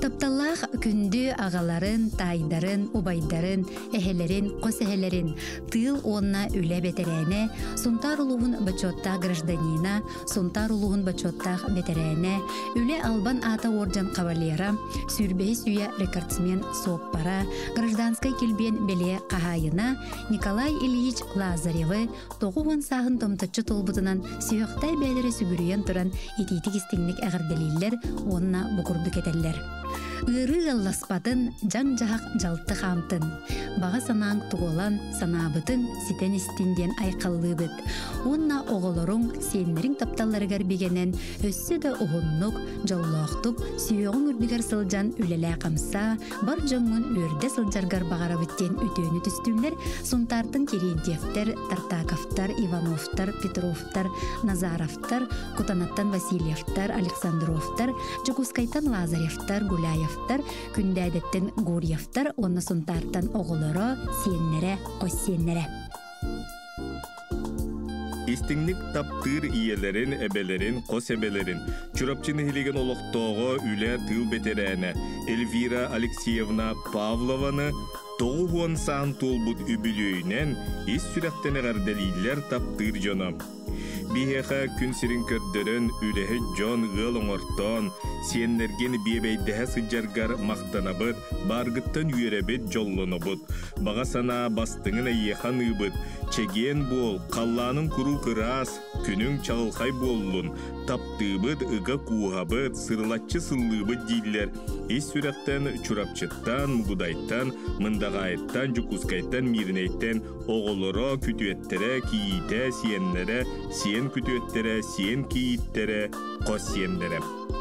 Тапталлах күндү агаларын, тайдарын, убайдарын, эхелерин, косехелерин тыл онна үле бетерене, сунтар улугун бачотта гражданина, сунтар улугун бачотта бетерене, үле албан ата орден кавалера, сүрбей сүйе рекордсмен соппара, гражданской килбен беле кахайына Николай Ильич Лазаревы тоғуын сағын томтачы толбутынан сүйөктай бәлері сүгүрүйен туран ититик истиңник әгірделейлер, онна букурду кетеллер. Үрі алласпатын жан-жақ жалты қамтын. Баға санаң туғолан санабытын ситен істінден айқаллы бұд. Онна оғылырың сенлерің тапталарығар бігенен өссі да ұғыннық, жаллақтық, сүйеғын үрдігер сылжан үлелі қамса, бар жоңын өрді сылжарғар бағара бүттен өтөні түстімлер, Сунтартын Терентьевтер, Тартаковтар, Ивановтар, Петровтар, Назаровтар, Кутанаттан Васильевтар, Александровтар, Жукускайтан Лазаревтар, Гуляевтар, Күндәдеттен Гурьевтар, онна Сунтартан оғылыры, сеннере, қоссеннере. Истиңник таптыр иелерин, эбелерин, қос эбелерин, чурапчыны хилеген олықтоғы үлі тыл бетерәне Эльвира Алексеевна Павлованы тоғуын сан толбут үбілүйінен ис сүрәқтен әғарделейлер таптыр жоны. Бихеха күн сирин көрдөрөн үлеһи жон гыл оңортон, сиеннерген биебейдеһе сыджаргар мактанабыт, баргыттан үйеребет жоллонобут. Бага сана бастыңын айехан ыбыт, чеген бол, қалланын куру кырас, күнүң чалылхай боллун, таптыбыт, ыга куғабыт, сырлатчы сыллыбыт дейлер. Ис сүрәқтен чурапчыттан, мугудайттан, мындағайттан, жукускайттан, миринейттен, оғылыра, күтуеттере, киите, сиеннере, сиен күтуеттере, сиен кииттере, қос сиендере.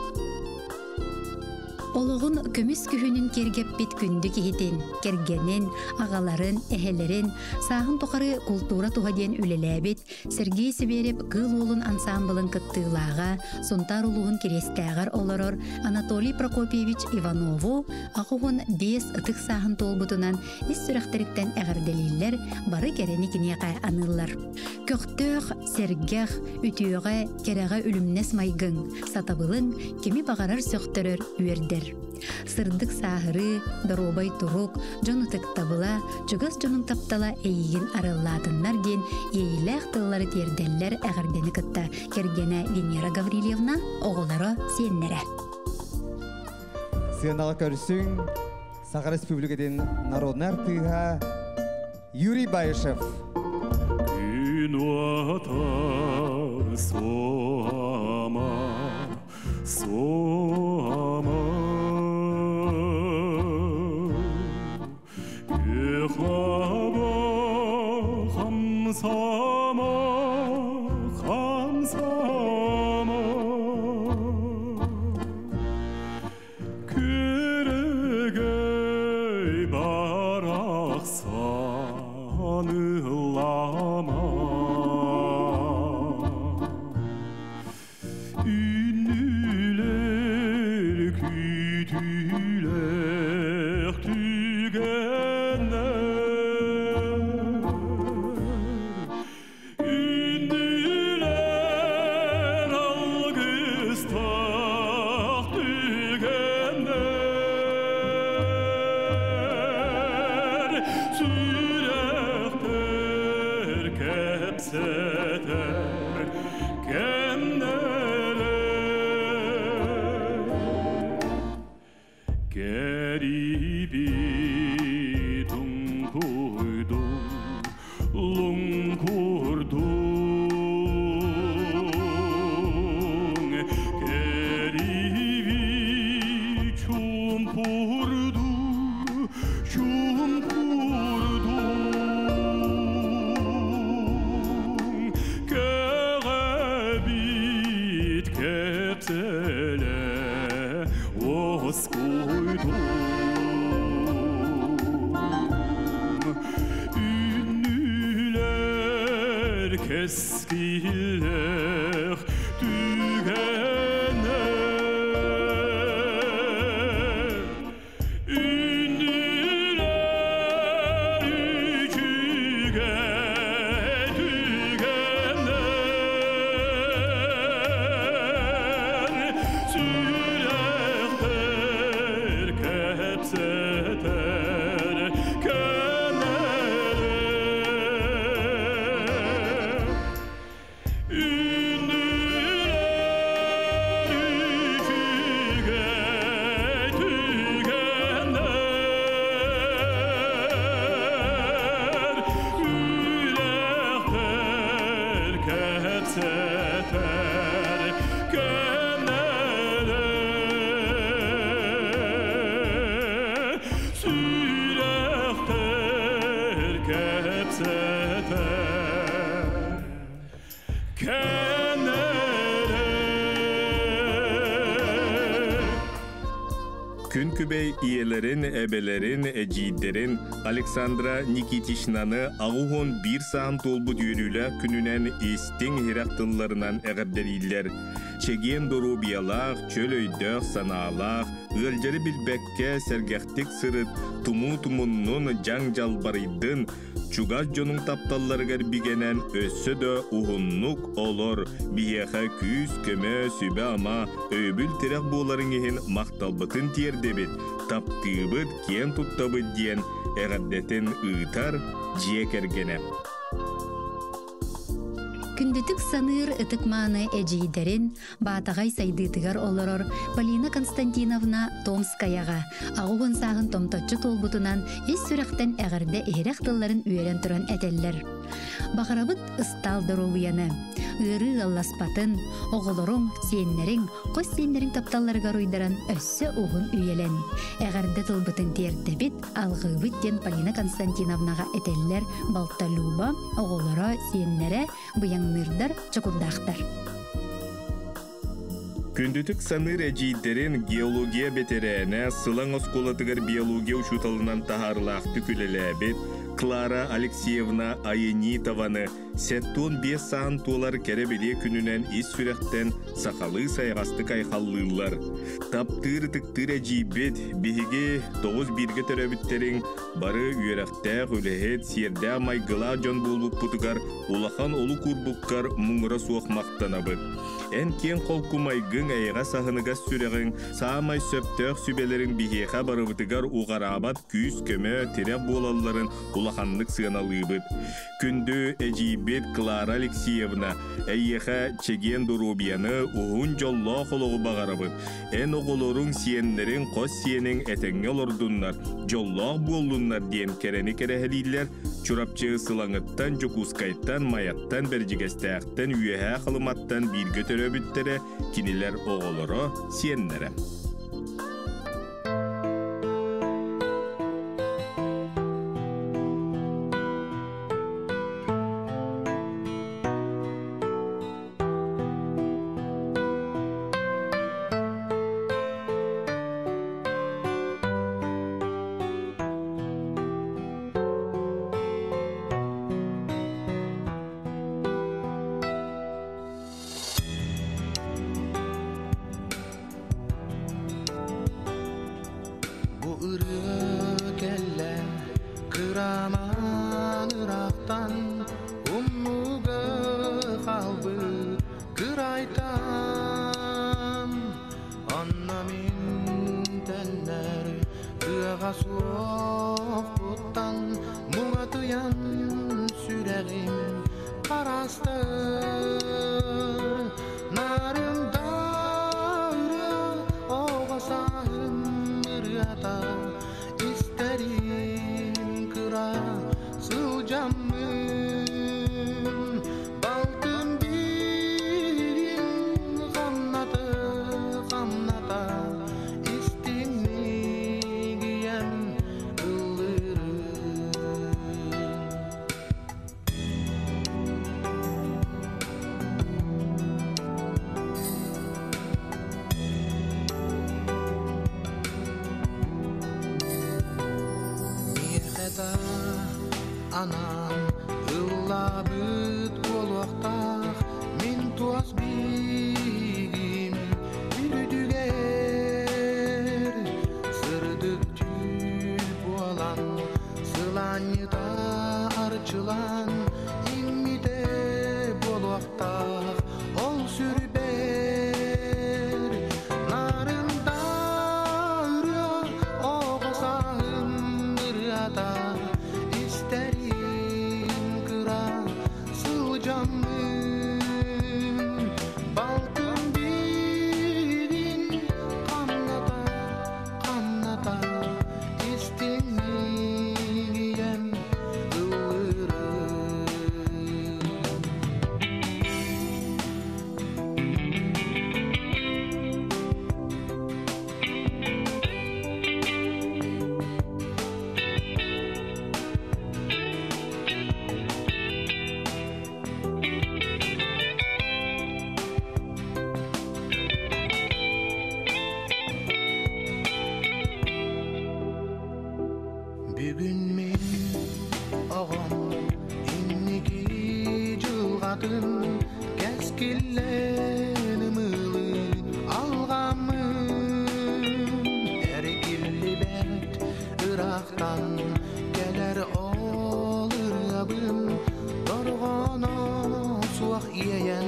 Олығын көміс күхінің кергеп бит күнді кехетен, кергенен, ағаларын, әхелерін, сағын тоқары культура туғаден үлеләбет, Сергей Сибереп кыл олын ансамблын кыттылаға, Сунтар улуғын керестәғар оларор Анатолий Прокопьевич Иванову, ағуғын 5 ытық сағын толбутынан ис сүрәқтеріктен әғірделейлер, бары керені кенеқай анылар. Көқтөқ, сергех, үтіуға, кереға үлімнес майгың, сатабылың, кеми бағарар сөқтірір үйердер. Сырдык сахыры, доробай турук, жону тыктабыла, чугас жонун таптала эйгин арылладыннар ден эйлэх тыллары терделлер әгірдені кытта кергене Венера Гаврилевна оғылары сеннере. Сыйындағы көрсің, Саха Республикаден народный артыға Юрий Байышев. Күн уата соама, соама, Ехлаба хамсама, хамсама, Күрегей барақ санылама, Үннілер күтілер түгеннер, Үннілер алғыстақ түгеннер, Сүректер кепсетер кемнелер, Geribi dunkurdu, lungkurdun, Geribi çumpurdu, çumpurdun, Gerebit kepsele oskuydu. Keskiller tügener, ünlüler içüge tügener, sürekter Күн күбей иелерин, эбелерин, эжидерин Александра Никитишнаны ағуғын bir саан толбу дүйрүлі күнінен естің херақтыларынан әғірдерилер. Чеген дорубиялақ, чөл өйдіқ, саналақ, өлжері білбәкке сәргәқтік сырыт, туму-тумуннун жаң жалбарыдын, чугаз жонун тапталларыгар бигенен өссө дө уғыннук олор, биеха күз, көмө, сүбе ама, өйбіл тирек боларын ехін мақталбытын тиердебет, таптыбыт, кен туттабыт диен, әғаддетін ұйтар, жиекергене. Күндүтүк саныр ытык мааны эжийдерин баатагай сайдыытыгар олорор Полина Константиновна Томскаяга агугун сагын томточчу толбутунан эс сүрәктен эгерде эхерек тылларын үйөрен туран этеллер. Бахарабыт ыстал доробуяны, ыры алласпатын, оголоруң, сиеннериң, кос сиеннериң тапталларга руйдаран өссө угун үйелен. Эгерде тылбытын тиердебит алгыбыт ден Полина Константиновнага этеллер балталуба, оголоро, сиеннере, быяңнырдар, чокурдактар. Күндүтүк саныр эжийдерин геология бетерене сылаң осколатыгар биология учуталынан тахарлаах түкүлелебит Клара Алексеевна Айенитованы сеттон 5 саан туолар керебеле күнүнен ис сүректен сақалы сайғасты кайхаллылар. Таптыр тыктыр эжийбет биһиги 9-1-ге төрөбүттерин бары үйеректәк үлэхет сиердә майгыла жон болуп путугар улахан олу курбуккар муңыра суохмактанабыт. Эн кен колкумайгың айга сахыныга сүрегин саамай сөптөк сүбелерин биһиха барыбытыгар угарабат күз көмө тирек болалларын улаханлык сыаналыбыт. Күндү эжийбет Клара Алексеевна эйеха чеген дурубияны уһун жолло хологу багарабыт. Эн оголоруң сиеннерин кос сиенин этеңге олордуннар, жолло болдуннар диен керени керехелилер, чурапчы сылаңыттан, жокускайттан, маяттан, бержигестээктен, үйэхэ халыматтан бирге төрөбүттере кинилер оголоро сиеннере. Anam ıllabıt olaqtaq min tuas bigim yürüdüger sırdık tüp olan sılanyıda arçılan immide bolaqtaq ol sürber narında ürü oğasağım bir ata isterim Бүгін мен оғым иннеги жылғатын кәскелленім ылы алғамын әрекелі бәт ырақтан кәлер олырабым торғаны суақ иеен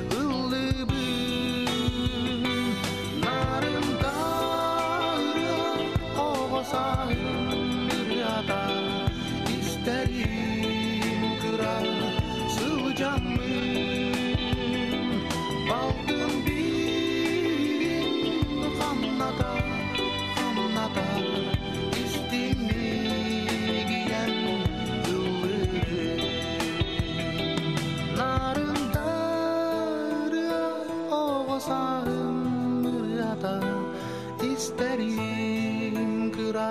İsterim kıra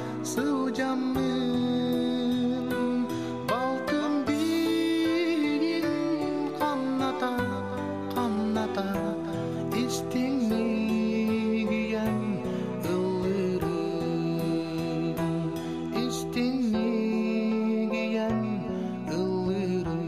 sığacağımın balkın bir kanata kanata istinni giyen ıllırım istinni giyen ıllırım.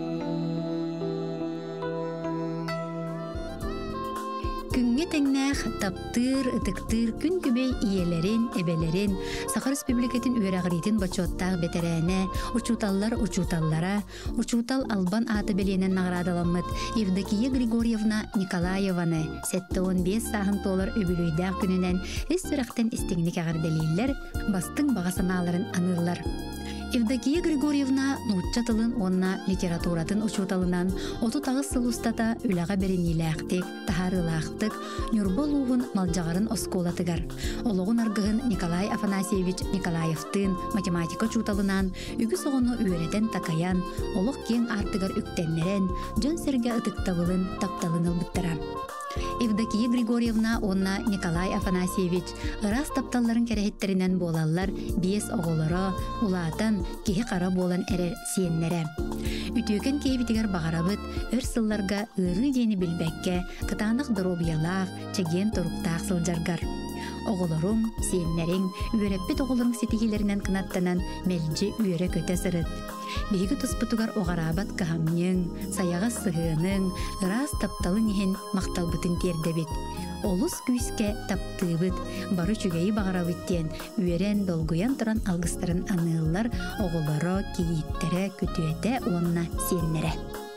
Күңге теңнәх таптыр, ытыктыр, күн күбей иелерин, эбелерин, Сахар Республикатын үерағыритин бачоттақ бетерәне, учуталлара, учутал албан аты беленен наградаламыт Евдокия Григорьевна Николаеваны 7-15 сағын толар өбілүйдәк күнінен өссірақтен істігінік ағарделейлер, бастың бағасаналарын анылар. Евдокия Григорьевна нуутча тылын онна литературатын учуталынан оту тағыз сыл устата үлаға берениләқтік, тахарылақтық, нюрболуғын малжағарын осколатыгар. Олығын аргығын Николай Афанасьевич Николаевтын математика чуталынан үгі соғыны үйретен такаян, олық кен артыгар үктеннерен, жөн серге ытықтабылын тапталыныл бұттыра. Евдокия Григорьевна онна Николай Афанасьевич ырас тапталларын кәрәхеттерінен болалар 5 оғылары, улаатан кеһи қара болан әрер сиеннере. Үтөкен кейбитигер бағарабыт өр сылларга ыры дені білбәкке, кытанық дробиялақ, чеген торуқтақ сылжаргар. Оғылырың, сиеннерің, үйереппет оғылырың сетигелерінен кынаттанан мәлжі үйере көте сырыт. Бигі тұспытугар оғарабат кахамнең, саяға сығының, ырас тапталын ехен мақталбытын тердебет. Олус күйіске таптыбыт, бары чүгейі бағарабыттен, үйерен долгуян тұран алғыстарын анылар, оғылары, кейіттері, күтуеті, онына сеннері.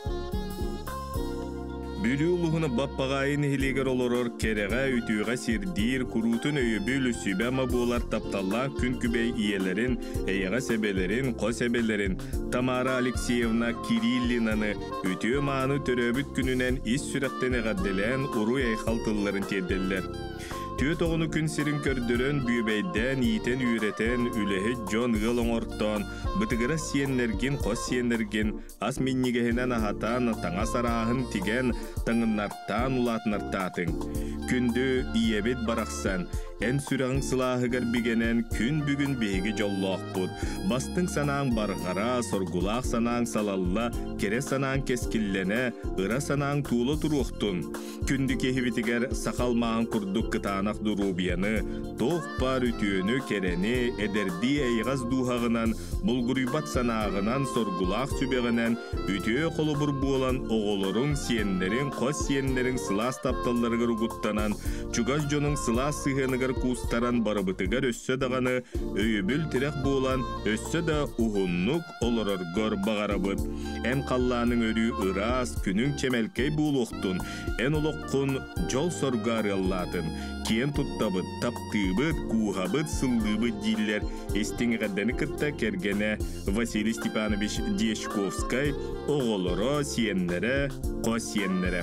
Бүлі улуғыны баппағайын хилегер олорор кереға үтіуға сирдир, күрутын өйібіл үсібәма болар тапталла күн күбей иелерін, әйеға себелерін, қос себелерін, Тамара Алексеевна Кириллинаны үтіу мағаны төрөбіт күнінен ис сүрәқтен әғадделен ұру әйхалтыларын терделлер. Түйет оғыны күн сирин көрдірін бүйбейден, иетен үйретен, үліхі жон ғылың ортон, бұтығыра сиенлерген, қос сиенлерген, ас меннігіхінен ағатан, таңа сарағын тиген, таңыннартан улатынартатын. Күнді иебет барақсан, ән сүрағың сылағығар бігенен күн бүгін бейгі жоллақ бұд. Бастың санаң барғара, соргулақ санаң салалла, кере санаң кескіллене, ыра санаң туылы тұруқтын. Күнді кехібітігер сақалмағын күрдік қытанақ дұрубияны, тоқ бар үтіөні керені, әдерді әйғаз дұғағынан, бұлғырыбат санағынан, соргулақ сүбеғінен, үтіө қолы бұр болан оғылырың сиенлерін, қос сиенлерін сылас тапталарығыр ұғыттанан, чугаз жоның сылас сығынығыр кустаран барыбытыгар өссө дағаны өйүбүл тирек болан өссө да уғыннук олороргор бағарабыт. Ән қалланың өрі ырас күнің чемелкей болуқтун, ән олоққун жол соргары аллатын. Кен туттабыт, таптыбыт, куғабыт, сыллыбыт дейлер. Эстеңғаданы кытта кергене Василий Степанович Дешковскай оғылыры сиеннері, қос сиеннері.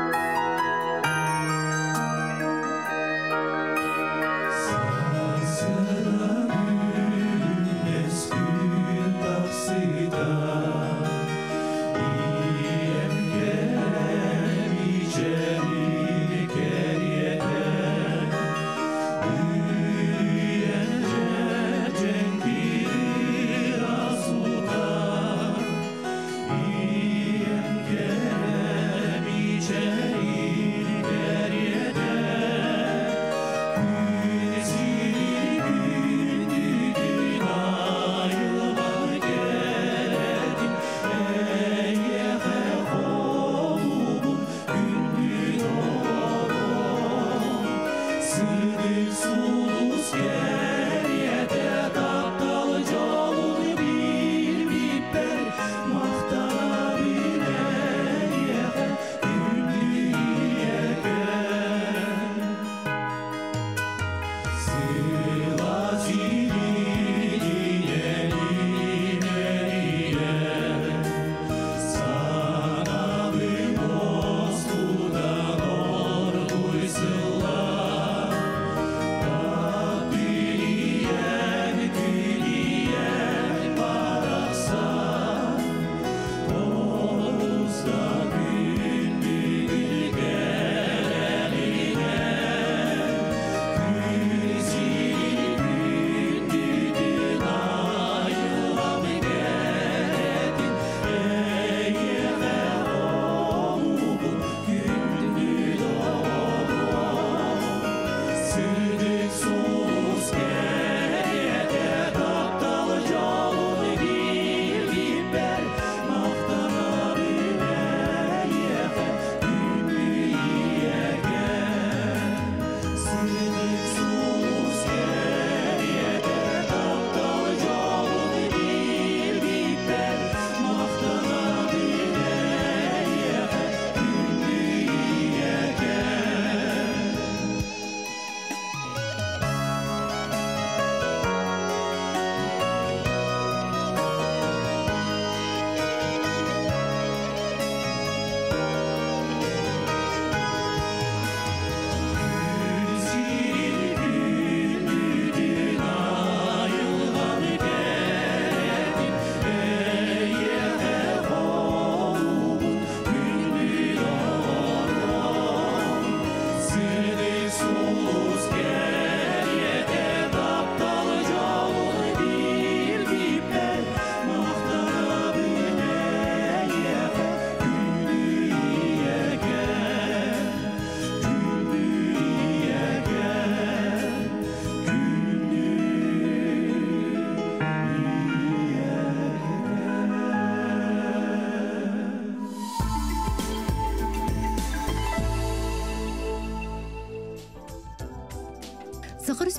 Sağ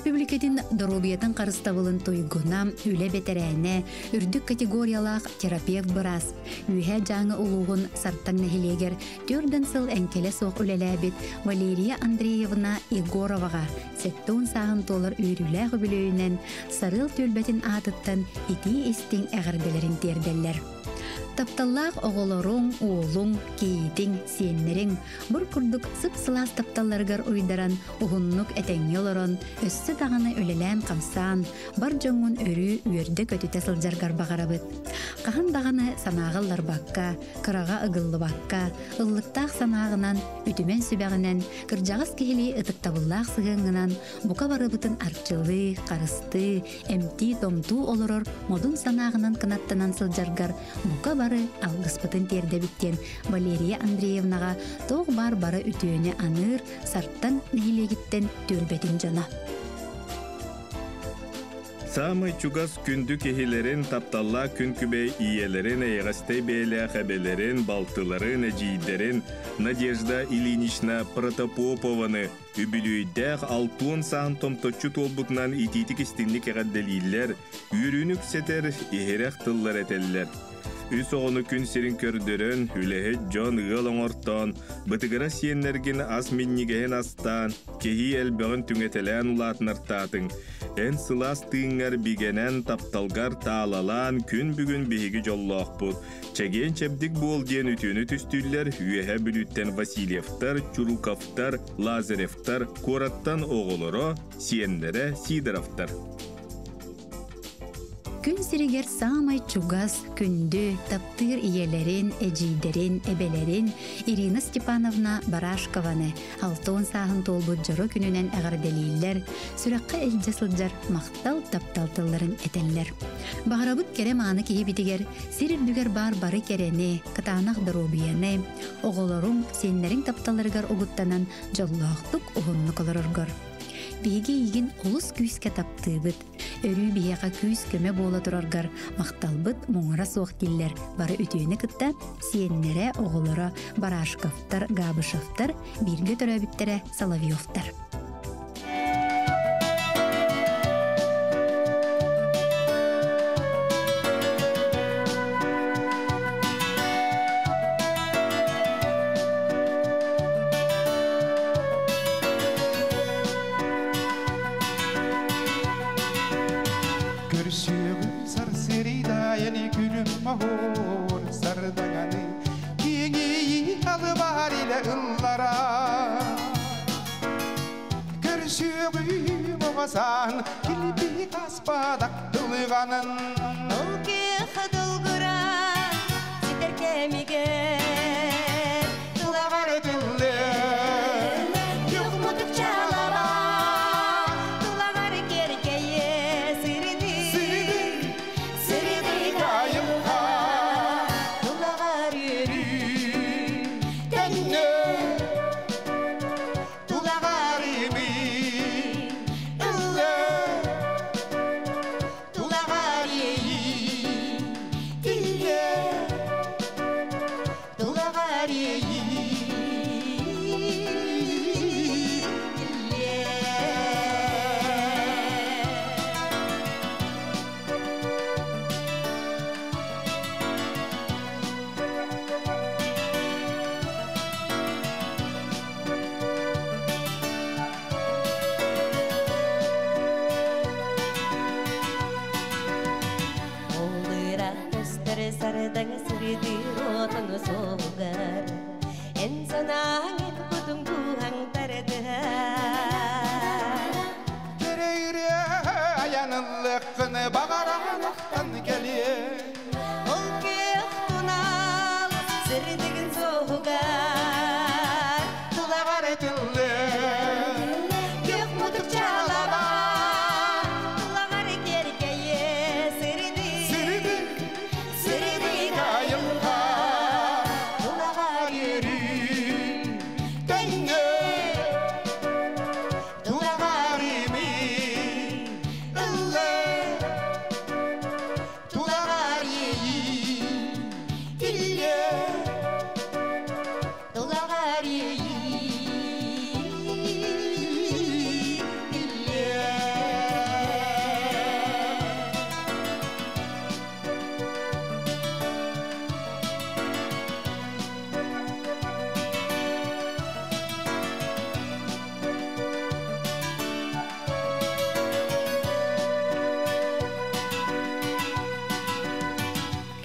Республикатын доробиятын қарыстабылын тойгуна үле бетерәне үрдік категориялақ терапевт бұрас. Үйе жаңы ұлуғын сарттан нәхилегер түрден сыл әнкеле соқ үлеләбет Валерия Андреевна Егороваға сеттуын сағын толыр үйрілі құбілөйінен сарыл төлбетін атыттан ити істің әғірделерін терделер. Тапталлақ оғылырың, оғылың, кейтің, сеннерің, бұр күрдік сып-сылас тапталларғар ойдаран, ұғыннық әтәңе олырын, өссі тағаны өлелән қамсан, бар жоңын өрі үйерді көтіте сылжарғар бағарабыт. Қахан дағаны санағылар баққа, қыраға ұғылы баққа, ұллықтақ санағынан, үтімен сүбәғінен, кіржағыз кейлі ұтықтабыллақ сығыңынан, бұқа барыбытын арчылы, қарысты, әмті, томту олырыр, модун санағынан қынаттынан сылжарғар, бұқа бары алғыспытын терді біттен Валерия Андреевнаға тоғы бары үтіөне аныр, сарттан нәйлегіттен төлбетін жана. Самый чугас күнді кехилерин тапталла күн күбей иелерин, эйгастай бейлі қабелерин, балтыларын, әжейдерин, Надежда Ильинична Протопопованы үбілүйдәқ алтуын сағын томточу толбутынан ититик істінлік әғадделейлер, үйрінік сетер, ехерек тыллар әтеллер. Үс оғыны күн серін көрдірін, үләхет жон ғылың ортан, бұтығыра сиенлерген ас меннігейін астан, кехи әлбіғін түңетелән ұлатын артатын. Ән сылас тыңғар бігенен тапталғар таалалан күн бүгін бейгі жоллақ бұд. Чәген чәбдік бол ден үтіні түстүллер үйәхә бүліттен Васильевтар, Чуруковтар, Лазаревтар, Кораттан оғылыры, сиенлері Сидоровтар. Күн сиригер самай чугас күнді таптыр иелерин, әжейдерин, әбелерин Ирина Степановна Барашкованы алтуын сағын толбут жыры күнінен әғарделейлер, сүраққа әлді сылжар мақтал тапталтыларын әтеллер. Бағарабыт керем аны кейі бітігер, сирирдігер бары керені, кытанақ дұробияны, оғылырың сенлерін тапталырғар ұғыттанан жоллақтық ұғынны қылырырғар. Беге егін олыс күйіске таптыбыт, өрі бияға күйіс көме бола тұрарғар, мақталбыт мұңыра соқ келлер, бары өтөйіні кітті, сиеннері, оғылары, Барашковтар, Габышевтар, бірге төрәбіттері Соловьевтар. Kilbi kaspadak dılganın Olki xadılgıran Sider kemige Dılağar ödüldü Yok mutuk çalaba Dılağar kerkeye Sıridi Sıridi kayımha Dılağar yürü Tenne Dılağar imi Sarıdan sürüdü otunu soğugar En sanağın kudum buğan tarıdı Kereyre yanıllıkını bağıranlıktan geliyor Ol ki tunal sırdıgın soğugar Dılağar ödüldü Gök mutuk çalaba Dılağar kerkeye sırdı Sırdı kayımha Dılağar yürü Tenne Dılağar imi Dılağar yeyi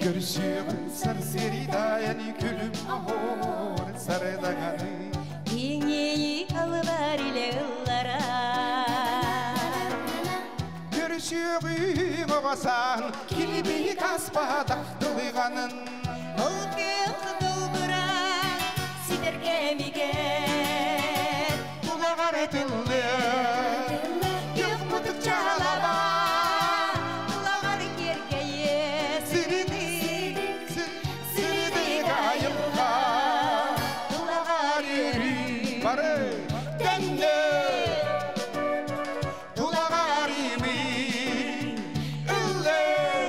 Görüşüyorum sarseriden gülüm ahor sarıdağını Yeğeyi alıver ile ıllara Görüşüyorum oğasan Kilbi kaspada dılığanın Ol kök dolduran sidergemigen Kulağar etille Gök mutuk çalaba Kulağar gergeye Siridi gayılga Kulağar yeri Barı Denge Kulağar imi Ülle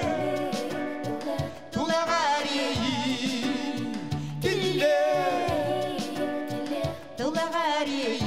Kulağar yeyi Dille Kulağar yeri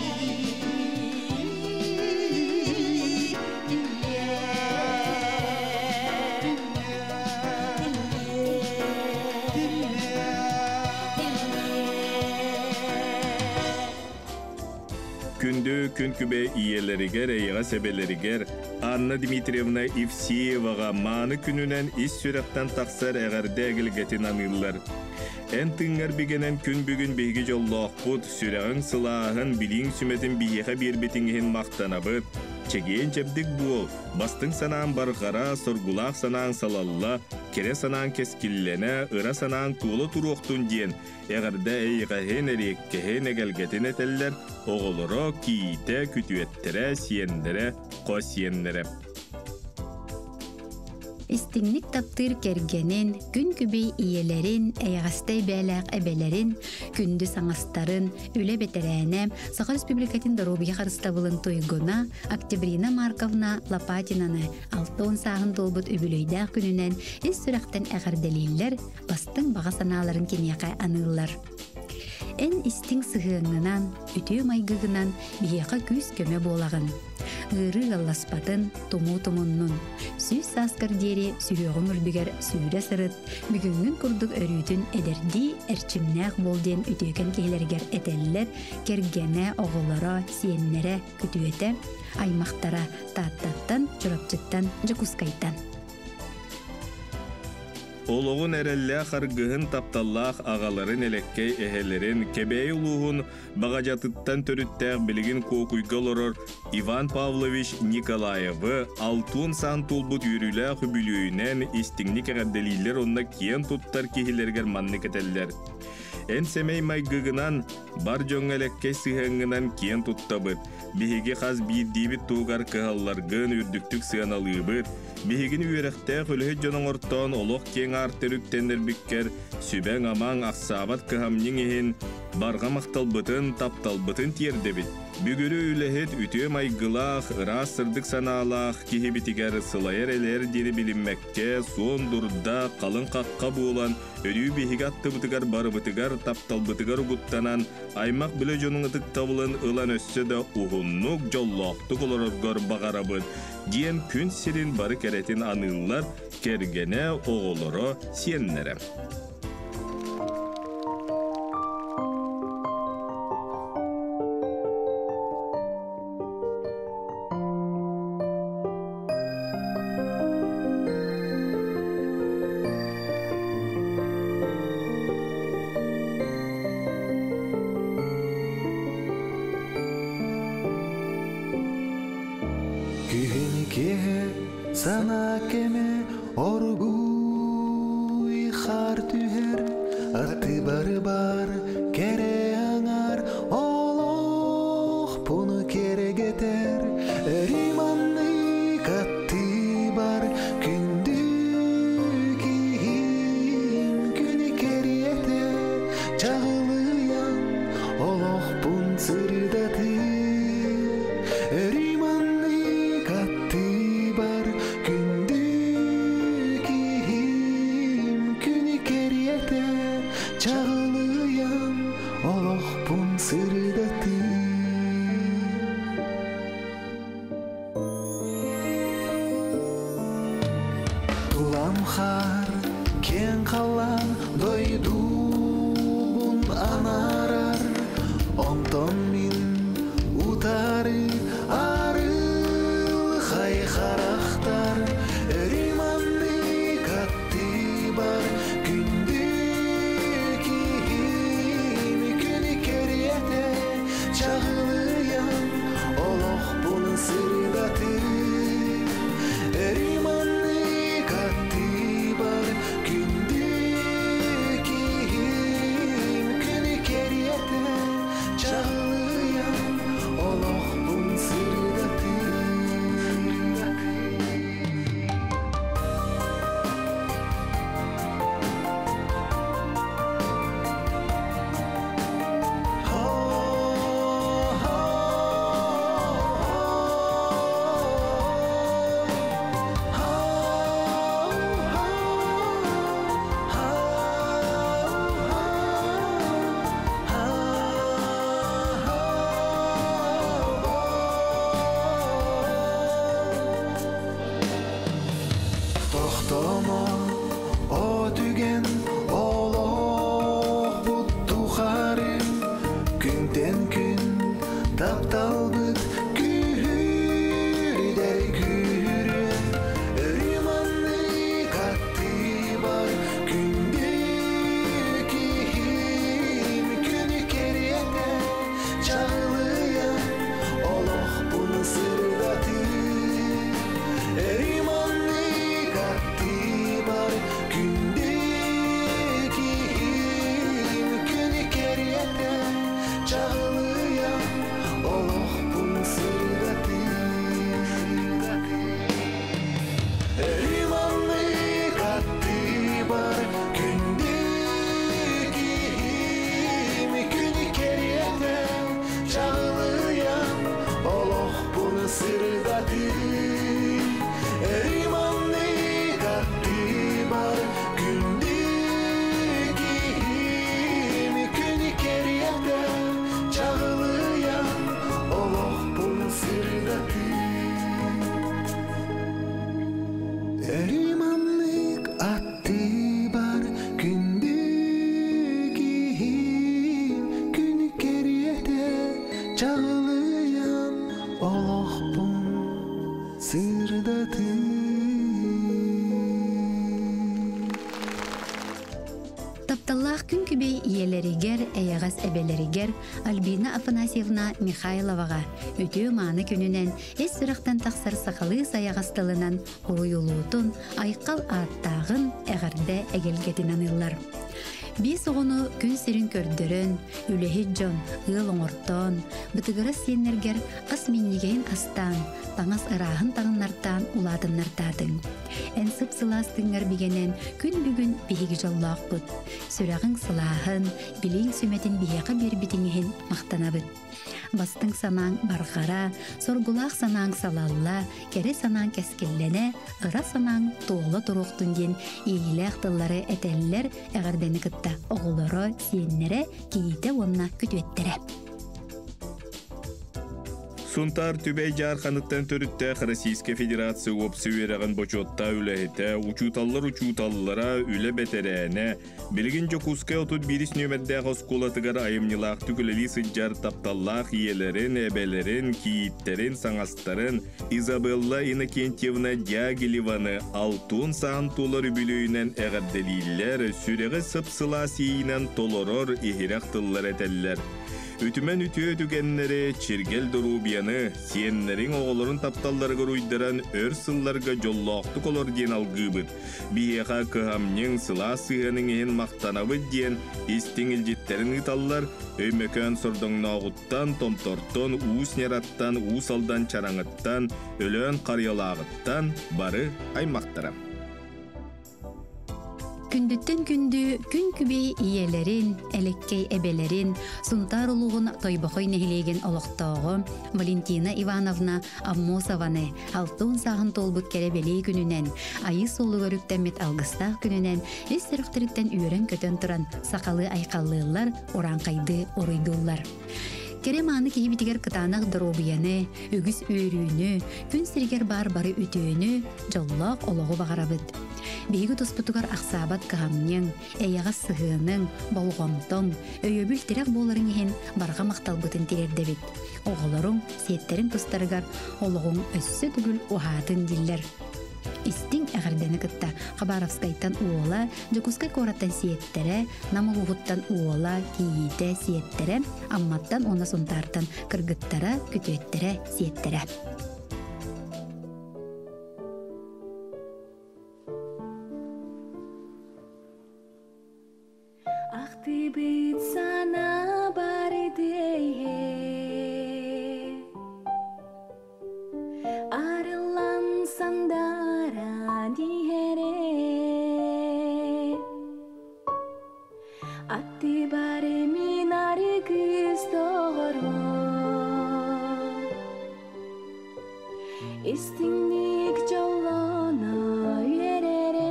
Күндү күнкүбе иелеригер, эйга себелеригер, Анна Дмитриевна Ивсеевага маны күнүнен ис сүрөктөн таксар эгерде эгилгетин аныллар. Эн тыңгар бигенен күн бүгүн беги жоллоокпут, сүрөгөн сылаахын билиң сүметин бийеха бирбитиңин мактанабыт. Чегейин жебдик бул, бастың санаан баргара, соргулаак санаан салалла, кере санаан кескиллене, ыра санаан туулы туруоктун диен, эгерде эйгахен эреккехен эгелгетин этеллер, оголоро киите күтүеттере, сиендере, косиендере. Истинник таптыр кергенин, күн күбей иелерин, эйгастай бәләк әбелерин, күнді саңастарын, үле бетерәне, Саха Республикатын Доробия харыстабылын тойгуна, Октябрина Марковна Лопатинаны 6 сағын толбут өбілөйдә күнінен ес сүрәқтен әғарделейлер, бастың баға саналарын кенеқа анылар. Эн истин сығыңынан, үтө майгығынан бияқа күз көмө болағын. Гыры галласпатын тому-томуннун. Сүз саскар дери сүрөғын үрдігер сүрі сырыт, бүгінгін күрдік өрүтін эдерди әрчімнәқ болден үтөкен кейлергер этеллер, кергене оғылара, сиеннере күтуеті, аймақтара тааттаттан, чурапчыттан, жакускайтан. Олоғын әреллә қарғығын тапталлақ ағаларын элеккей әхелерін кебей улуғын бағажатыттан төріттәқ білігін көкүйгал орор Иван Павлович Николаевы алтын сан толбут үйрілі хүбілүйінен истіңнік әғадделейлер онына киен тұттар кейлергер манны кетеллер. Эн семей майгығынан бар жоң элеккей сығыңынан киен тұттабыд. Бихиги қаз бейд дейбіт туғар кығалларғын үрдіктік сығаналығыбыд. Бихигин үйеректе хүлігі жоның ортон олық кен артыр үктендер біккер, сүбәң амаң ақсабат кығамнің ехін, барға мақталбытын, тапталбытын тиердебіт. Бүгірі үліхет үтө майгылақ, ырас сырдық саналақ, кихибитигер сылайыр әлер дері білінмәкке, сон дұрда қалын қаққа болан, өрі бихиги аттыбытыгар барыбытыгар, тапталбытыгар ұғыттанан, аймақ білі жоның ұтық табылын ұлан өссі да ұғыннық жоллақтық оларығар бағарабыд. Диен күн сирин бары кәретін анылар, кергене оғылары сиеннері. Sana keme orguy khar tüher Atı bar kere anar Oloh bunu kere geter Rimanlı kattı bar kündü kihim Günü keriyete çağılıyan Oloh bun sırdatı Rimanlı kattı bar Çağlayan oloq bun sırdatı Tulam xar ken qalan doydu bun anarar Onton min utarı arıl hay xaraqtar Rimanlı kattı bar Erimanlık attı var gündüğüm Günü keriyede çağlayan Oloq bul sırdatı Erimanlık attı var gündüğüm Günü keriyede çağlayan Oloq bul sırdatı Тапталлах күн күбей иелеригер, эйагас эбелеригер Альбина Афанасьевна Михайловага өтөө мааны күнүнен эс сырактан таксар сакалы саягастылынан уруйулуутун айкал ааттаагын эгерде эгелгетин аныллар. Бис оғыны күн сирин көрдөрөн, үлэхи жон, ыл оңортон, бытыгырас сиеннергер ас миннигейин астан, таңас ырахын таңыннартан уладыннартадың. Эн сып сыластыңар бигенен күн бүгін биһиги жоллоох бут. Сүрағың сылаахын, билейн сүметин биһиэқа бербитиңиһин мақтанабыт. Бастың санаң барғара, соргулаах санаң салалла, кере санаң кәскеллене, ыра санаң тоғла туруқтун ден иилээх тыллары этеллер эгардени кытта оғулары сиеннере кейте онна күтүеттере. Сунтар түбей жарханыттан төрүттә Российская Федерация опсувераган бочотта үлэхите, учуталлара үлэ бетерәне, билгин жокускай отут бирис нөмәддәг оскулатыгар айымнылақ түгілі сыджар тапталлах иелерин, эбелерин, кииттерин, саңастарын, Изабелла Иннокентьевна Дягилеваны алтун саантулар бүлөйінен әғарделилер, сүрегі сыпсыла сейінен толорор ихирак тыллар этеллер. Үтімен үтіе түгеннері чиргел дұрубияны, сиеннерин оғыларын тапталларыгар уйдаран өр сылларга жоллоқтық олар ден алгыбыт. Биеға кыхамнен сыла сығының ен мақтанабыт ден истеңіл жеттерін ұталлар, өймекөн сордың нағыттан, томтортон, уыс нераттан, уыс алдан чараңыттан, өлөн қариялағыттан бары аймақтарам. Күндүттен күндү күн күбей иелерин, элеккей эбелерин, сунтар улуғын тойбақой нехилеген олықтауғы Валентина Ивановна Аммосованы алтын сағын толбут керебелей күнінен, айы солы көріктәмет алғыстақ күнінен, ес сырықтырыттен үйрен көтен тұран сақалы айқаллылар оранқайды орыйдулар. Кереманы кейбітігер кытанақ дробияны, үгіз үйрүйіні, күн сіргер бар-бары үтөйіні жоллақ олығы бағарабыд. Бейгі тұспытығар ақсабат кығамнен, әйіға сығының, болғамтың, өйөбіл тірек боларын ехен барға мақтал бұтын терерді бет. Оғыларың, сеттерін тұстарығар, олығың өссі түгіл ұхатын диллер. Истин әғірдені кытта Хабаровскайттан уола, Жокускай кораттан сиеттере, Намылуғыттан уола, Киите сиеттере, Амматтан оны сунтартан кыргыттара, күтөттере сиеттере. Ахты бит сана бары дейе Арылан сандара диере Атты бары минары кыз тоғыру Истинник жоллана үйерере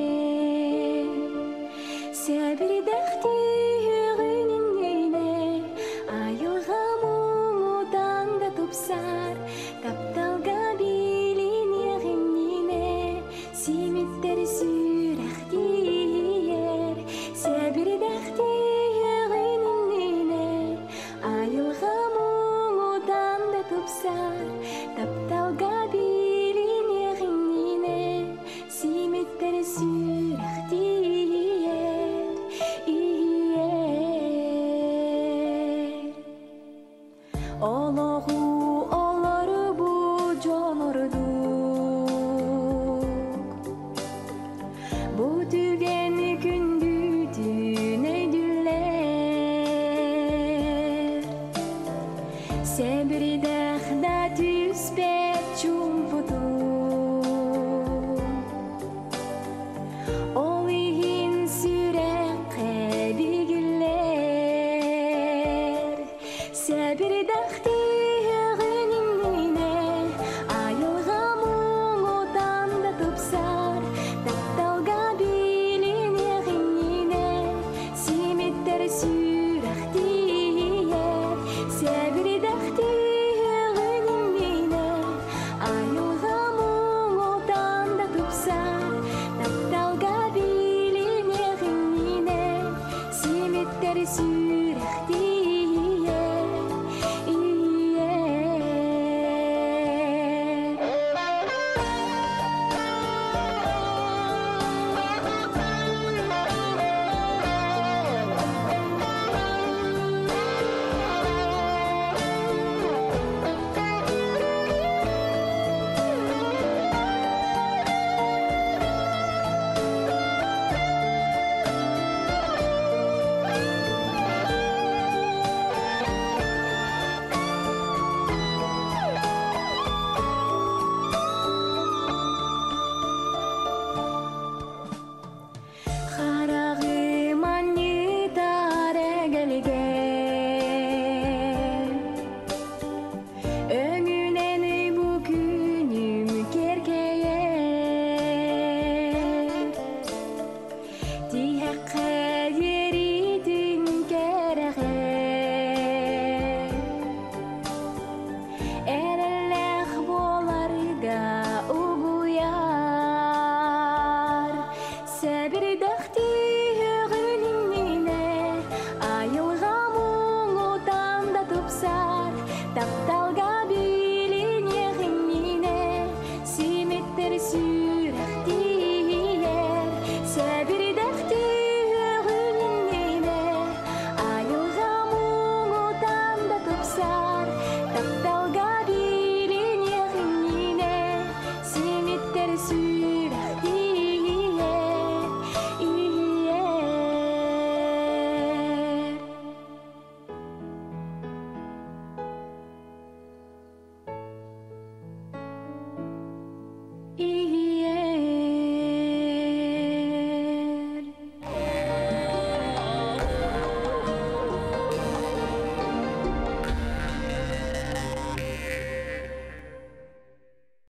Сәбір дәхті ғыныннейне Айылға мұңудан да тұпсар Тапталға білін еғыннейне Симеттер сүрәқтейер Сәбір дәхті ғыныннейне Айылға мұңудан да тұпсар Тапталға білін еғыннейне Симеттер сүрәқтейер Олоғу олары бұ жолырдық Бұ түгені күнді түнейділер Сәбірі дәқда түспет чумпыдық Ол иғин сүрәқ қәбігілер Сәбір дәқті süren